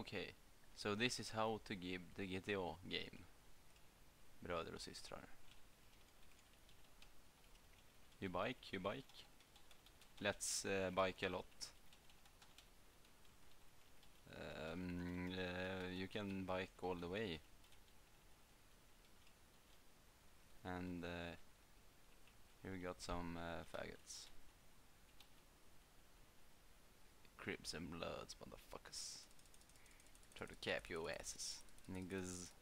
Okej, so this is how to give the GTA game. Bröder och systrar. You bike, you bike. Let's bike a lot. You can bike all the way. And here we got some faggots. Cribs and Bloods, motherfuckers. Try to cap your asses, niggas.